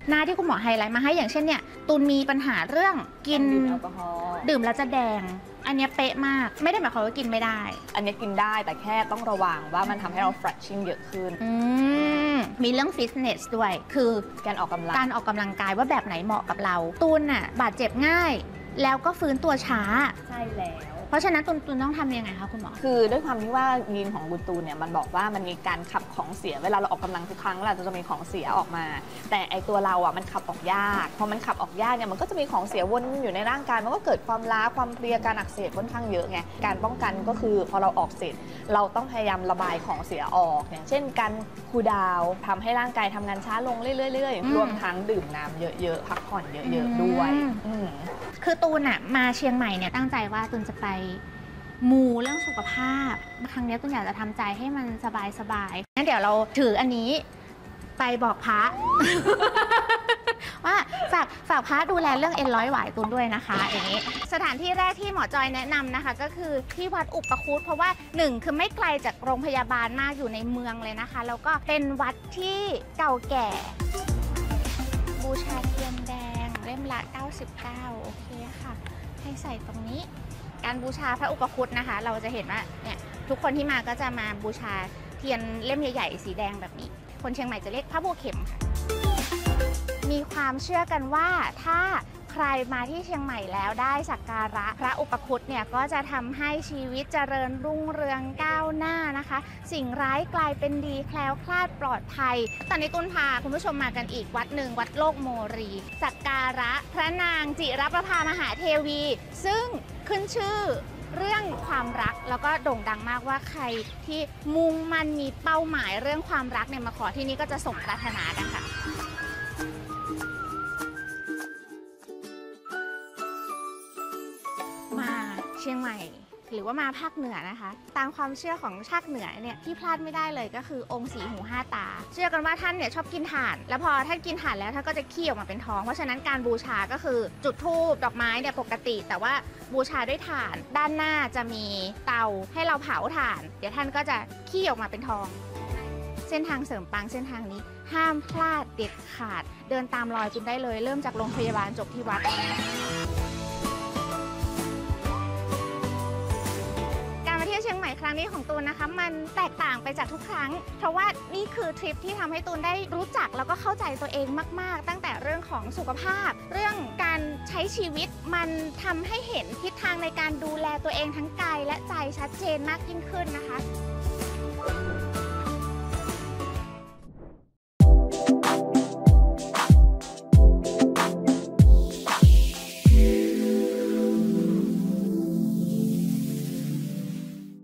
หน้าที่คุณหมอไฮไลท์มาให้อย่างเช่นเนี่ยตูนมีปัญหาเรื่องกินแอลกอฮอล์ดื่มแล้วจะแดงอันนี้เป๊ะมากไม่ได้หมายความว่ากินไม่ได้อันนี้กินได้แต่แค่ต้องระวังว่ามันทำให้เรา flushing เยอะขึ้นมีเรื่องฟิตเนสด้วยคือการออกกำลังกายว่าแบบไหนเหมาะกับเราตูนน่ะบาดเจ็บง่ายแล้วก็ฟื้นตัวช้าใช่แล้วเพราะฉะนั้นตูนต้องทำยังไงคะคุณหมอคือด้วยความที่ว่ายีนของคุณตูนเนี่ยมันบอกว่ามันมีการขับของเสียเวลาเราออกกำลังทุกครั้งเราจะมีของเสียออกมาแต่ไอตัวเราอ่ะมันขับออกยากพอมันขับออกยากเนี่ยมันก็จะมีของเสียวนอยู่ในร่างกายมันก็เกิดความล้าความเพลียการอักเสบค่อนข้างเยอะไงการป้องกันก็คือพอเราออกเสร็จเราต้องพยายามระบายของเสียออกอย่างเช่นการคูลดาวน์ทำให้ร่างกายทำงานช้าลงเรื่อยๆรวมทั้งดื่มน้ำเยอะๆพักผ่อนเยอะๆด้วยคือตูนอะมาเชียงใหม่เนี่ยตั้งใจว่าตูนจะไปมูเรื่องสุขภาพครั้งนี้ตูนอยากจะทำใจให้มันสบายงั้นเดี๋ยวเราถืออันนี้ไปบอกพระ ว่าฝากพระดูแลเรื่องเอ็นร้อยหวายตูนด้วยนะคะอย่างนี้สถานที่แรกที่หมอจอยแนะนำนะคะก็คือที่วัดอุปคุตเพราะว่า1คือไม่ไกลจากโรงพยาบาลมากอยู่ในเมืองเลยนะคะแล้วก็เป็นวัดที่เก่าแก่บูชาเทียนแดงเล่มละ99โอเคค่ะให้ใส่ตรงนี้การบูชาพระอุปคุตนะคะเราจะเห็นว่าเนี่ยทุกคนที่มาก็จะมาบูชาเทียนเล่มใหญ่ๆสีแดงแบบนี้คนเชียงใหม่จะเรียกพระบัวเข็มค่ะมีความเชื่อกันว่าถ้าใครมาที่เชียงใหม่แล้วได้สักการะพระอุปคุตเนี่ยก็จะทำให้ชีวิตเจริญรุ่งเรืองก้าวหน้านะคะสิ่งร้ายกลายเป็นดีแคล้วคลาดปลอดภัยตอนนี้ตุ้นพาคุณผู้ชมมากันอีกวัดหนึ่งวัดโลกโมรีสักการะพระนางจิรประภามหาเทวีซึ่งขึ้นชื่อเรื่องความรักแล้วก็โด่งดังมากว่าใครที่มุ่งมั่นมีเป้าหมายเรื่องความรักเนี่ยมาขอที่นี่ก็จะสมปรารถนากันค่ะมาเชียงใหม่หรือว่ามาภาคเหนือนะคะตามความเชื่อของภาคเหนือเนี่ยที่พลาดไม่ได้เลยก็คือองค์สีหูห้าตาเชื่อกันว่าท่านเนี่ยชอบกินถ่านแล้วพอท่านกินถ่านแล้วท่านก็จะขี้ออกมาเป็นทองเพราะฉะนั้นการบูชาก็คือจุดธูปดอกไม้เนี่ยปกติแต่ว่าบูชาด้วยถ่านด้านหน้าจะมีเตาให้เราเผาถ่านเดี๋ยวท่านก็จะขี้ออกมาเป็นทองเส้นทางเสริมปังเส้นทางนี้ห้ามพลาดเด็ดขาดเดินตามรอยจุนได้เลยเริ่มจากโรงพยาบาลจบที่วัดเชียงใหม่ครั้งนี้ของตูนนะคะมันแตกต่างไปจากทุกครั้งเพราะว่านี่คือทริปที่ทำให้ตูนได้รู้จักแล้วก็เข้าใจตัวเองมากๆตั้งแต่เรื่องของสุขภาพเรื่องการใช้ชีวิตมันทำให้เห็นทิศทางในการดูแลตัวเองทั้งกายและใจชัดเจนมากยิ่งขึ้นนะคะ